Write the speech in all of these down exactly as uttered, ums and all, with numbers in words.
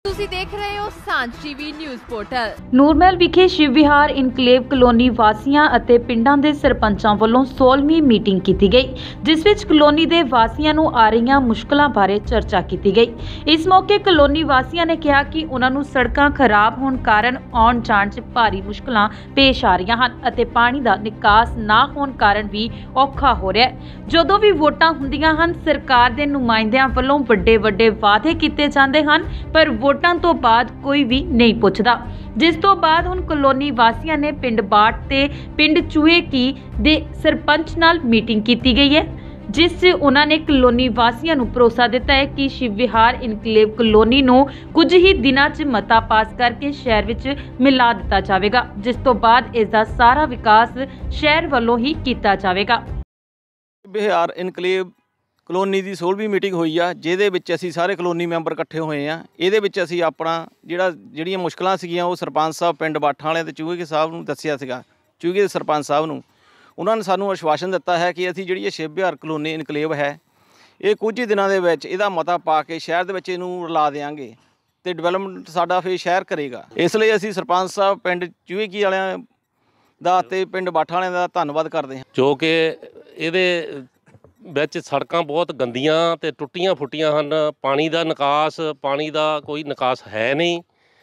ਤੁਸੀਂ ਦੇਖ ਰਹੇ ਹੋ ਸਾਂਝ ਟੀਵੀ ਨਿਊਜ਼ ਪੋਰਟਲ। ਨੂਰਮਹਿਲ ਵਿਖੇ ਸ਼ਿਵ ਵਿਹਾਰ ਇਨਕਲੇਵ ਕਲੋਨੀ ਵਾਸੀਆਂ ਅਤੇ ਪਿੰਡਾਂ ਦੇ ਸਰਪੰਚਾਂ ਵੱਲੋਂ ਸੋਲਵੀਂ ਮੀਟਿੰਗ ਕੀਤੀ ਗਈ, ਜਿਸ ਵਿੱਚ ਕਲੋਨੀ ਦੇ ਵਾਸੀਆਂ ਨੂੰ ਆ ਰਹੀਆਂ ਮੁਸ਼ਕਲਾਂ ਬਾਰੇ ਚਰਚਾ ਕੀਤੀ ਗਈ। ਇਸ ਮੌਕੇ ਕਲੋਨੀ ਵਾਸੀਆਂ ਨੇ ਕਿਹਾ ਕਿ ਉਹਨਾਂ ਨੂੰ ਸੜਕਾਂ ਖਰਾਬ ਹੋਣ ਕਾਰਨ ਆਉਣ ਜਾਣ 'ਚ ਭਾਰੀ ਮੁਸ਼ਕਲਾਂ ਪੇਸ਼ ਆ ਰਹੀਆਂ ਹਨ ਅਤੇ ਪਾਣੀ ਦਾ ਨਿਕਾਸ ਨਾ ਹੋਣ ਕਾਰਨ ਵੀ ਔਖਾ ਹੋ ਰਿਹਾ ਹੈ। ਜਦੋਂ ਵੀ ਵੋਟਾਂ ਹੁੰਦੀਆਂ ਹਨ, ਸਰਕਾਰ ਦੇ ਨੁਮਾਇੰਦਿਆਂ ਵੱਲੋਂ ਵੱਡੇ ਵੱਡੇ ਵਾਅਦੇ ਕੀਤੇ ਜਾਂਦੇ ਹਨ, ਪਰ ਵੋਟਾਂ ਤੋਂ ਬਾਅਦ ਕੋਈ ਵੀ ਨਹੀਂ ਪੁੱਛਦਾ। ਜਿਸ ਤੋਂ ਬਾਅਦ ਹੁਣ ਕਲੋਨੀ ਵਾਸੀਆਂ ਨੇ ਪਿੰਡ ਬਾਟ ਤੇ ਪਿੰਡ ਚੂਹੇ ਕੀ ਦੇ ਸਰਪੰਚ ਨਾਲ ਮੀਟਿੰਗ ਕੀਤੀ ਗਈ ਹੈ, ਜਿਸ 'ਚ ਉਹਨਾਂ ਨੇ ਕਲੋਨੀ ਵਾਸੀਆਂ ਨੂੰ ਭਰੋਸਾ ਦਿੱਤਾ ਹੈ ਕਿ ਸ਼ਿਵ ਵਿਹਾਰ ਇਨਕਲੇਵ ਕਲੋਨੀ ਨੂੰ ਕੁਝ ਹੀ ਦਿਨਾਂ 'ਚ ਮਤਾ ਪਾਸ ਕਰਕੇ ਸ਼ਹਿਰ ਵਿੱਚ ਮਿਲਾ ਦਿੱਤਾ ਜਾਵੇਗਾ, ਜਿਸ ਤੋਂ ਬਾਅਦ ਇਸ ਦਾ ਸਾਰਾ ਵਿਕਾਸ ਸ਼ਹਿਰ ਵੱਲੋਂ ਹੀ ਕੀਤਾ ਜਾਵੇਗਾ। ਵਿਹਾਰ ਇਨਕਲੇਵ ਕਲੋਨੀ ਦੀ ਸੋਲਵੀਂ ਮੀਟਿੰਗ ਹੋਈ ਆ, ਜਿਹਦੇ ਵਿੱਚ ਅਸੀਂ ਸਾਰੇ ਕਲੋਨੀ ਮੈਂਬਰ ਇਕੱਠੇ ਹੋਏ ਆ। ਇਹਦੇ ਵਿੱਚ ਅਸੀਂ ਆਪਣਾ ਜਿਹੜਾ ਜਿਹੜੀਆਂ ਮੁਸ਼ਕਲਾਂ ਸੀਗੀਆਂ ਉਹ ਸਰਪੰਚ ਸਾਹਿਬ ਪਿੰਡ ਬਾਠਾਂ ਵਾਲਿਆਂ ਤੇ ਚੂਹੇ ਸਾਹਿਬ ਨੂੰ ਦੱਸਿਆ ਸੀਗਾ। ਚੂਹੇ ਦੇ ਸਰਪੰਚ ਸਾਹਿਬ ਨੂੰ ਉਹਨਾਂ ਨੇ ਸਾਨੂੰ ਆਸ਼ਵਾਸਨ ਦਿੱਤਾ ਹੈ ਕਿ ਅਸੀਂ ਜਿਹੜੀ ਇਹ ਸ਼ਿਵ ਵਿਹਾਰ ਕਲੋਨੀ ਇਨਕਲੇਵ ਹੈ, ਇਹ ਕੁਝ ਹੀ ਦਿਨਾਂ ਦੇ ਵਿੱਚ ਇਹਦਾ ਮਤਾ ਪਾ ਕੇ ਸ਼ਹਿਰ ਦੇ ਵਿੱਚ ਇਹਨੂੰ ਰਲਾ ਦੇਵਾਂਗੇ ਅਤੇ ਡਿਵੈਲਪਮੈਂਟ ਸਾਡਾ ਫਿਰ ਸ਼ਹਿਰ ਕਰੇਗਾ। ਇਸ ਲਈ ਅਸੀਂ ਸਰਪੰਚ ਸਾਹਿਬ ਪਿੰਡ ਚੂਹੇ ਕੀ ਵਾਲਿਆਂ ਦਾ ਅਤੇ ਪਿੰਡ ਬਾਠਾਂ ਵਾਲਿਆਂ ਦਾ ਧੰਨਵਾਦ ਕਰਦੇ ਹਾਂ, ਜੋ ਕਿ ਇਹਦੇ ਵਿੱਚ ਸੜਕਾਂ ਬਹੁਤ ਗੰਦੀਆਂ ਅਤੇ ਟੁੱਟੀਆਂ ਫੁੱਟੀਆਂ ਹਨ। ਪਾਣੀ ਦਾ ਨਿਕਾਸ ਪਾਣੀ ਦਾ ਕੋਈ ਨਿਕਾਸ ਹੈ ਨਹੀਂ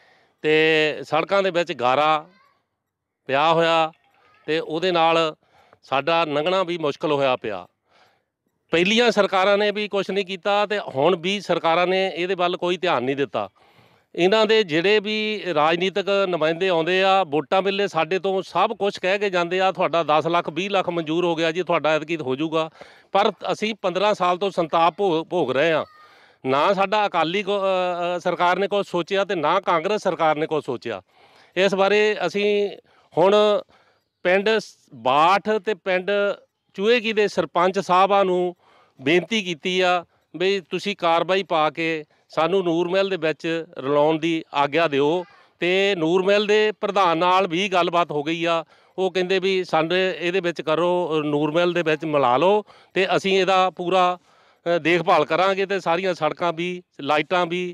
ਅਤੇ ਸੜਕਾਂ ਦੇ ਵਿੱਚ ਗਾਰਾ ਪਿਆ ਹੋਇਆ ਅਤੇ ਉਹਦੇ ਨਾਲ ਸਾਡਾ ਲੰਘਣਾ ਵੀ ਮੁਸ਼ਕਿਲ ਹੋਇਆ ਪਿਆ। ਪਹਿਲੀਆਂ ਸਰਕਾਰਾਂ ਨੇ ਵੀ ਕੁਛ ਨਹੀਂ ਕੀਤਾ ਅਤੇ ਹੁਣ ਵੀ ਸਰਕਾਰਾਂ ਨੇ ਇਹਦੇ ਵੱਲ ਕੋਈ ਧਿਆਨ ਨਹੀਂ ਦਿੱਤਾ। ਇਹਨਾਂ ਦੇ ਜਿਹੜੇ ਵੀ ਰਾਜਨੀਤਿਕ ਨੁਮਾਇੰਦੇ ਆਉਂਦੇ ਆ, ਵੋਟਾਂ ਵੇਲੇ ਸਾਡੇ ਤੋਂ ਸਭ ਕੁਝ ਕਹਿ ਕੇ ਜਾਂਦੇ ਆ, ਤੁਹਾਡਾ ਦਸ ਲੱਖ ਵੀਹ ਲੱਖ ਮਨਜ਼ੂਰ ਹੋ ਗਿਆ ਜੀ, ਤੁਹਾਡਾ ਐਤਕੀ ਹੋ ਜਾਊਗਾ। ਪਰ ਅਸੀਂ ਪੰਦਰਾਂ ਸਾਲ ਤੋਂ ਸੰਤਾਪ ਭੋਗ ਭੋਗ ਰਹੇ ਹਾਂ। ਨਾ ਸਾਡਾ ਅਕਾਲੀ ਸਰਕਾਰ ਨੇ ਕੁਛ ਸੋਚਿਆ ਅਤੇ ਨਾ ਕਾਂਗਰਸ ਸਰਕਾਰ ਨੇ ਕੁਛ ਸੋਚਿਆ। ਇਸ ਬਾਰੇ ਅਸੀਂ ਹੁਣ ਪਿੰਡ ਬਾਠ ਅਤੇ ਪਿੰਡ ਚੂਹੇਗੀ ਦੇ ਸਰਪੰਚ ਸਾਹਿਬਾਂ ਨੂੰ ਬੇਨਤੀ ਕੀਤੀ ਆ ਵੀ ਤੁਸੀਂ ਕਾਰਵਾਈ ਪਾ ਕੇ ਸਾਨੂੰ ਨੂਰਮਹਿਲ ਦੇ ਵਿੱਚ ਰਲਾਉਣ ਦੀ ਆਗਿਆ ਦਿਓ। ਅਤੇ ਨੂਰਮਹਿਲ ਦੇ ਪ੍ਰਧਾਨ ਨਾਲ ਵੀ ਗੱਲਬਾਤ ਹੋ ਗਈ ਆ, ਉਹ ਕਹਿੰਦੇ ਵੀ ਸਾਡੇ ਇਹਦੇ ਵਿੱਚ ਕਰੋ, ਨੂਰਮਹਿਲ ਦੇ ਵਿੱਚ ਮਿਲਾ ਲਓ ਅਤੇ ਅਸੀਂ ਇਹਦਾ ਪੂਰਾ ਦੇਖਭਾਲ ਕਰਾਂਗੇ ਅਤੇ ਸਾਰੀਆਂ ਸੜਕਾਂ ਵੀ ਲਾਈਟਾਂ ਵੀ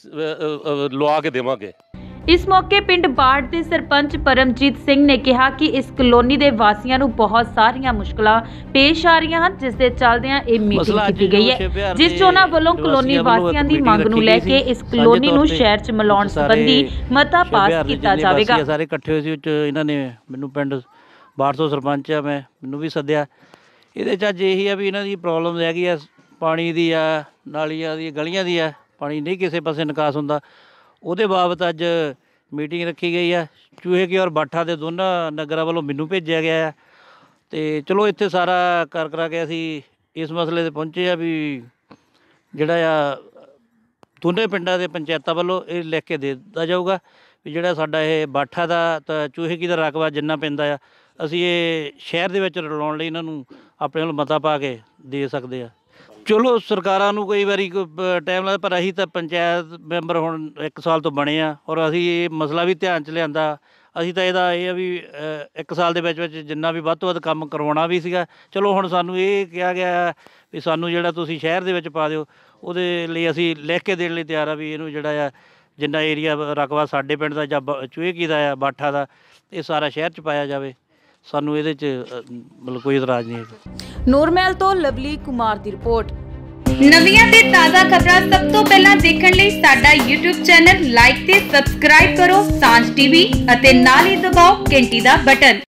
ਲਵਾ ਕੇ ਦੇਵਾਂਗੇ। ਇਸ ਮੌਕੇ ਪਿੰਡ ਬਾੜ ਦੇ ਸਰਪੰਚ ਪਰਮਜੀਤ ਸਿੰਘ ਨੇ ਕਿਹਾ ਕਿ ਇਸ ਕਲੋਨੀ ਦੇ ਵਾਸੀਆਂ ਨੂੰ ਬਹੁਤ ਸਾਰੀਆਂ ਮੁਸ਼ਕਲਾਂ ਪੇਸ਼ ਆ ਰਹੀਆਂ ਹਨ, ਜਿਸ ਦੇ ਚੱਲਦਿਆਂ ਇਹ ਮੀਟਿੰਗ ਕੀਤੀ ਗਈ ਹੈ, ਜਿਸ 'ਚ ਉਹਨਾਂ ਵੱਲੋਂ ਕਲੋਨੀ ਵਾਸੀਆਂ ਦੀ ਮੰਗ ਨੂੰ ਲੈ ਕੇ ਇਸ ਕਲੋਨੀ ਨੂੰ ਸ਼ਹਿਰ 'ਚ ਮਿਲਾਉਣ ਸੰਬੰਧੀ ਮਤਾ ਪਾਸ ਕੀਤਾ ਜਾਵੇਗਾ। ਸਾਰੇ ਇਕੱਠੇ ਹੋਏ ਸੀ, ਇਹਨਾਂ ਨੇ ਮੈਨੂੰ ਪਿੰਡ ਬਾੜ ਤੋਂ ਸਰਪੰਚ ਆ, ਮੈਂ ਮੈਨੂੰ ਵੀ ਸੱਦਿਆ। ਇਹਦੇ 'ਚ ਅੱਜ ਇਹੀ ਆ ਵੀ ਇਹਨਾਂ ਦੀ ਪ੍ਰੋਬਲਮ ਹੈਗੀ ਆ, ਪਾਣੀ ਦੀ ਆ, ਨਾਲੀਆਂ ਦੀ, ਗਲੀਆਂ ਦੀ ਆ, ਪਾਣੀ ਨਹੀਂ ਕਿਸੇ ਪਾਸੇ ਨਿਕਾਸ ਹੁੰਦਾ। ਉਹਦੇ ਬਾਬਤ ਅੱਜ ਮੀਟਿੰਗ ਰੱਖੀ ਗਈ ਆ। ਚੂਹੇ ਕੀ ਔਰ ਬਾਠਾ ਦੇ ਦੋਨਾਂ ਨਗਰਾਂ ਵੱਲੋਂ ਮੈਨੂੰ ਭੇਜਿਆ ਗਿਆ ਆ ਅਤੇ ਚਲੋ ਇੱਥੇ ਸਾਰਾ ਕਰ ਕਰਾ ਕੇ ਅਸੀਂ ਇਸ ਮਸਲੇ 'ਤੇ ਪਹੁੰਚੇ ਆ ਵੀ ਜਿਹੜਾ ਆ ਦੋਨੇ ਪਿੰਡਾਂ ਦੇ ਪੰਚਾਇਤਾਂ ਵੱਲੋਂ ਇਹ ਲਿਖ ਕੇ ਦੇ ਦਿੱਤਾ ਜਾਊਗਾ ਵੀ ਜਿਹੜਾ ਸਾਡਾ ਇਹ ਬਾਠਾ ਦਾ ਤਾਂ ਚੂਹੇ ਕੀ ਦਾ ਰਕਬਾ ਜਿੰਨਾ ਪੈਂਦਾ ਆ, ਅਸੀਂ ਇਹ ਸ਼ਹਿਰ ਦੇ ਵਿੱਚ ਰਲਾਉਣ ਲਈ ਇਹਨਾਂ ਨੂੰ ਆਪਣੇ ਵੱਲੋਂ ਮਤਾ ਪਾ ਕੇ ਦੇ ਸਕਦੇ ਆ। ਚਲੋ ਸਰਕਾਰਾਂ ਨੂੰ ਕਈ ਵਾਰੀ ਟਾਈਮ ਲੱਗਦਾ, ਪਰ ਅਸੀਂ ਤਾਂ ਪੰਚਾਇਤ ਮੈਂਬਰ ਹੁਣ ਇੱਕ ਸਾਲ ਤੋਂ ਬਣੇ ਆ ਔਰ ਅਸੀਂ ਇਹ ਮਸਲਾ ਵੀ ਧਿਆਨ 'ਚ ਲਿਆਂਦਾ। ਅਸੀਂ ਤਾਂ ਇਹਦਾ ਇਹ ਆ ਵੀ ਇੱਕ ਸਾਲ ਦੇ ਵਿੱਚ ਵਿੱਚ ਜਿੰਨਾ ਵੀ ਵੱਧ ਤੋਂ ਵੱਧ ਕੰਮ ਕਰਵਾਉਣਾ ਵੀ ਸੀਗਾ। ਚਲੋ ਹੁਣ ਸਾਨੂੰ ਇਹ ਕਿਹਾ ਗਿਆ ਵੀ ਸਾਨੂੰ ਜਿਹੜਾ ਤੁਸੀਂ ਸ਼ਹਿਰ ਦੇ ਵਿੱਚ ਪਾ ਦਿਓ, ਉਹਦੇ ਲਈ ਅਸੀਂ ਲਿਖ ਕੇ ਦੇਣ ਲਈ ਤਿਆਰ ਆ ਵੀ ਇਹਨੂੰ ਜਿਹੜਾ ਆ ਜਿੰਨਾ ਏਰੀਆ ਰਕਬਾ ਸਾਡੇ ਪਿੰਡ ਦਾ ਜਾਂ ਚੂਹੇ ਕੀ ਦਾ ਆ, ਬਾਠਾ ਦਾ, ਇਹ ਸਾਰਾ ਸ਼ਹਿਰ 'ਚ ਪਾਇਆ ਜਾਵੇ। ਸਾਨੂੰ ਇਹਦੇ 'ਚ ਮਤਲਬ ਕੋਈ ਇਤਰਾਜ਼ ਨਹੀਂ ਹੈ। ਨੂਰਮਹਿਲ ਤੋਂ ਲਵਲੀ ਕੁਮਾਰ ਦੀ ਰਿਪੋਰਟ। ਨਵੀਆਂ ਤੇ ਤਾਜ਼ਾ ਖਬਰਾਂ ਸਭ ਤੋਂ ਪਹਿਲਾਂ ਦੇਖਣ ਲਈ ਸਾਡਾ YouTube ਚੈਨਲ ਲਾਈਕ ਤੇ ਸਬਸਕ੍ਰਾਈਬ ਕਰੋ ਸਾਂਝ ਟੀਵੀ ਅਤੇ ਨਾਲ ਹੀ ਦਬਾਓ ਘੰਟੀ ਦਾ ਬਟਨ।